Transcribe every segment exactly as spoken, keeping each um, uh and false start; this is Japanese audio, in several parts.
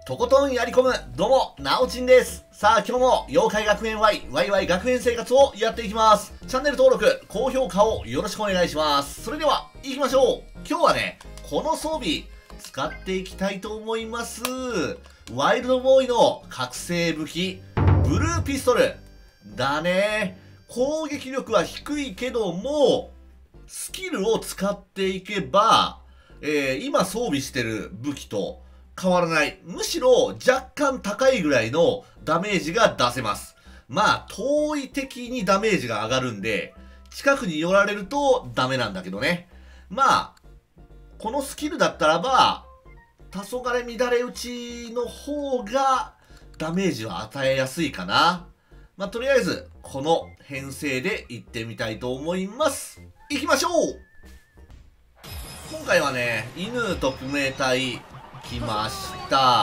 とことんやり込む、どうも、なおちんです。さあ、今日も、妖怪学園 Y、ワイワイ学園生活をやっていきます。チャンネル登録、高評価をよろしくお願いします。それでは、行きましょう。今日はね、この装備、使っていきたいと思います。ワイルドボーイの覚醒武器、ブルーピストル。だね。攻撃力は低いけども、スキルを使っていけば、えー、今装備してる武器と、変わらない。むしろ若干高いぐらいのダメージが出せます。まあ、遠い敵にダメージが上がるんで、近くに寄られるとダメなんだけどね。まあ、このスキルだったらば、黄昏乱れ打ちの方がダメージは与えやすいかな。まあ、とりあえず、この編成でいってみたいと思います。行きましょう。今回はね、犬特命隊、来ました。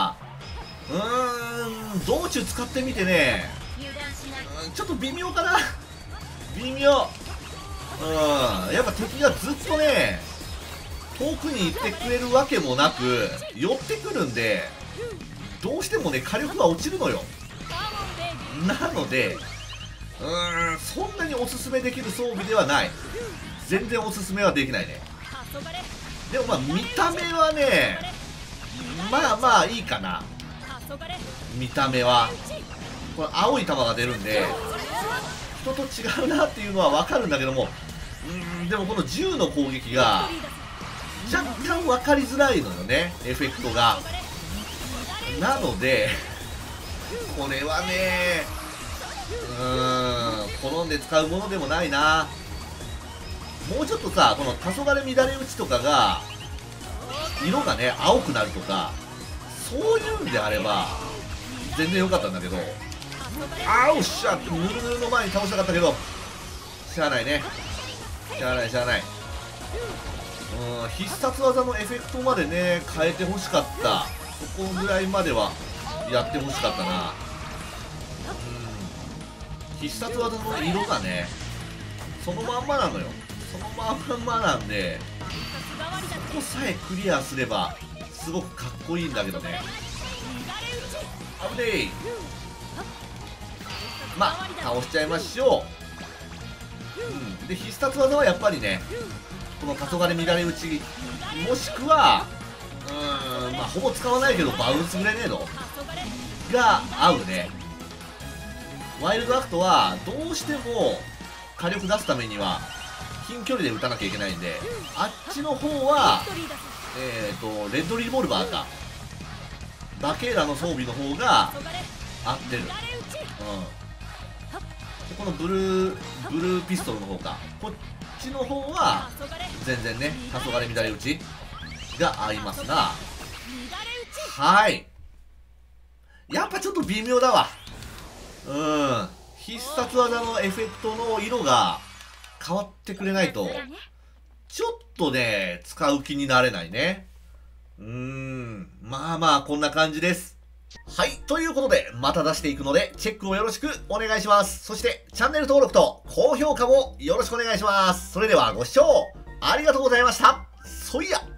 うーん、道中使ってみてね、うん、ちょっと微妙かな。微妙。うん、やっぱ敵がずっとね、遠くに行ってくれるわけもなく、寄ってくるんで、どうしてもね、火力が落ちるのよ。なので、うーん、そんなにおすすめできる装備ではない。全然おすすめはできないね。でもまあ、見た目はね、まあまあいいかな。見た目はこれ青い玉が出るんで人と違うなっていうのは分かるんだけども、うーんでもこの銃の攻撃が若干分かりづらいのよね、エフェクトが。なのでこれはね、うーん好んで使うものでもないな。もうちょっとさ、この黄昏乱れ打ちとかが色がね青くなるとか、そういうんであれば全然良かったんだけど、あーおっしゃ、ぬるぬるの前に倒したかったけど、しゃあないね、しゃあないしゃあない。うん、必殺技のエフェクトまでね変えてほしかった。そこぐらいまではやってほしかったな。うん、必殺技の色がねそのまんまなのよ。そのまんまなんで、そこさえクリアすればすごくかっこいいんだけどね。あぶねえ。まあ倒しちゃいましょう。うん、で必殺技はやっぱりね、この黄昏乱れ打ち、もしくはうーんまあほぼ使わないけどバウンスグレネードが合うね。ワイルドアクトはどうしても火力出すためには近距離で撃たなきゃいけないんで、あっちの方はえっとレッドリボルバーかバケーラの装備の方が合ってる。うん、でこのブルーブルーピストルの方か、こっちの方は全然ね黄昏乱れ打ちが合いますな。はい、やっぱちょっと微妙だわ。うん必殺技のエフェクトの色が変わってくれないとちょっとね使う気になれないね。うーんまあまあこんな感じです。はい、ということでまた出していくのでチェックをよろしくお願いします。そしてチャンネル登録と高評価もよろしくお願いします。それではご視聴ありがとうございました。そいや。